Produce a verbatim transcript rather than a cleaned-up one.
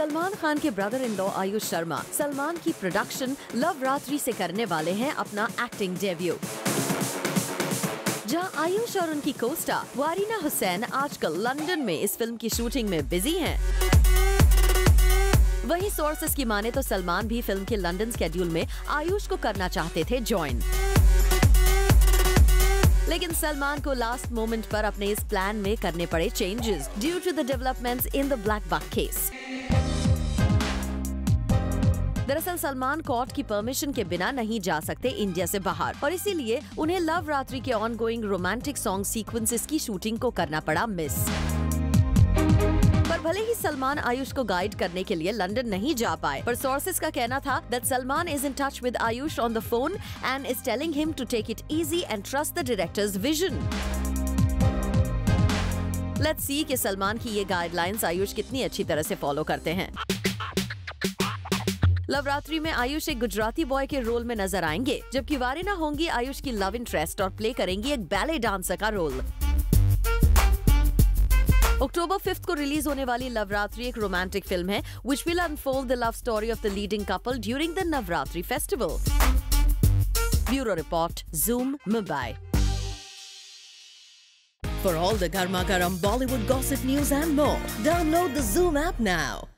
सलमान खान के brother in law Aayush Sharma Salman की production love रात्रि से करने वाले हैं अपना एक्टिंग डेब्यू। जहां आयुष और उनकी कोस्टार वारीना हुसैन आजकल लंदन में इस फिल्म की शूटिंग में बिजी हैं। वहीं सोर्सेस की माने तो सलमान भी फिल्म के लंदन स्केड्यूल में आयुष को करना चाहते थे ज्वाइन, लेकिन सलमान को लास्ट मोमेंट पर अपने इस प्लान में करने पड़े changes due to the developments in the black buck case. दरअसल सलमान कोर्ट की परमिशन के बिना नहीं जा सकते इंडिया से बाहर और इसीलिए उन्हें लव रात्रि के ऑनगोइंग रोमांटिक सॉन्ग सीक्वेंसेस की शूटिंग को करना पड़ा मिस। पर भले ही सलमान आयुष को गाइड करने के लिए लंदन नहीं जा पाए, पर सोर्सेस का कहना था that Salman is in touch with Aayush on the phone and is telling him to take it easy and trust the directors' vision. Let's see कि सलमान की ये गाइडलाइंस आयुष कितनी अच्छी तरह से फॉलो करते हैं। लव रात्रि में आयुष एक गुजराती बॉय के रोल में नजर आएंगे, जबकि वारीना होंगी आयुष की लव इंटरेस्ट और प्ले करेंगी एक बैले डांसर का रोल। अक्टूबर फिफ्थ को रिलीज होने वाली लव रात्रि एक रोमांटिक फिल्म है which will unfold the love story of the leading couple during the Navratri festival. Bureau Report, Zoom, Mumbai. For all the Garma Garam Bollywood gossip news and more, download the Zoom app now.